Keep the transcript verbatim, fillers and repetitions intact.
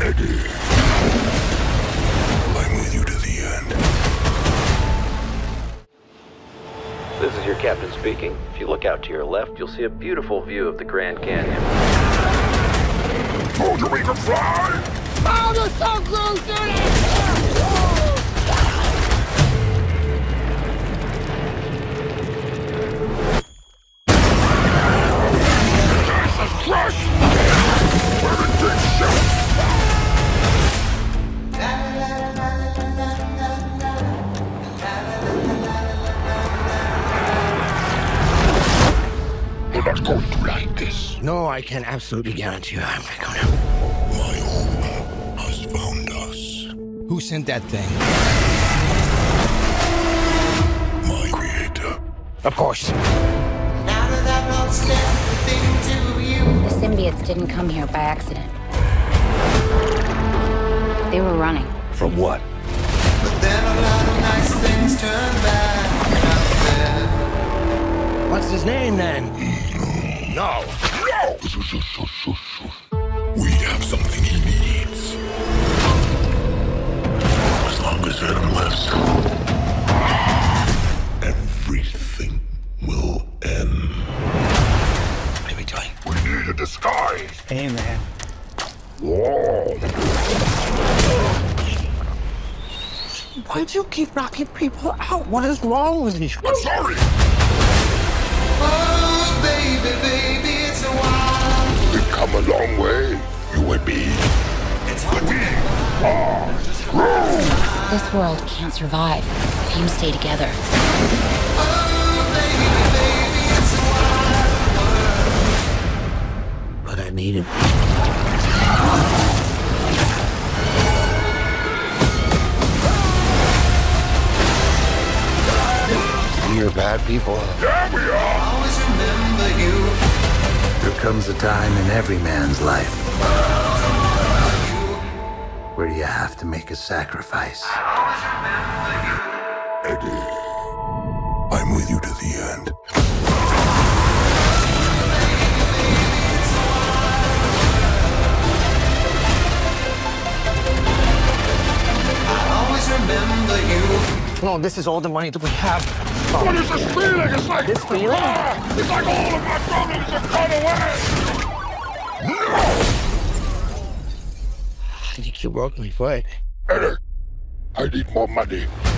Eddie, I'm with you to the end. This is your captain speaking. If you look out to your left, you'll see a beautiful view of the Grand Canyon. Told you we could fly! Oh, the Sun Cruise, dude! Jesus Christ! Where did this shit? You're not going to like this. No, I can absolutely guarantee you I'm not gonna. My home has found us. Who sent that thing? My creator. Of course. The symbiotes didn't come here by accident. They were running. From what? But then a lot of nice things turn back out there. What's his name then? No! No! We have something he needs. As long as Venom lives, everything will end. What are we doing? We need a disguise. Hey, man. Whoa. Why do you keep knocking people out? What is wrong with you? I'm sorry. Oh, baby, baby, it's a wild. We've come a long way, you and me. But we are strong. This world can't survive if you stay together. Oh, baby, baby, it's a wild. But I need him. You're bad people. Yeah, we are. Always remember you. There comes a time in every man's life where you have to make a sacrifice. Eddie, I'm with you to the end. Always remember you. No, this is all the money that we have. What is this feeling? It's like This feeling? Ah, it's like all of my problems have gone away. No, I think you broke my foot. Eddie, I need more money.